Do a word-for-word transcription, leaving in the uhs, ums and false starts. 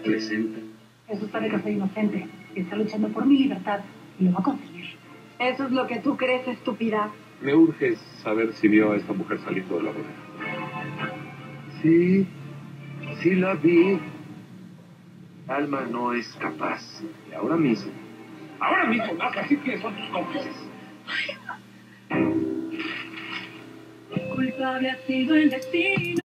presenta. Eso sabe que soy inocente, que está luchando por mi libertad y lo va a conseguir. Eso es lo que tú crees, estúpida. Me urge saber si vio a esta mujer saliendo de la bodega. Sí, sí la vi. Alma no es capaz. Y ahora mismo. Ahora mismo vas a decir quiénes son tus cómplices. Culpable ha sido el destino.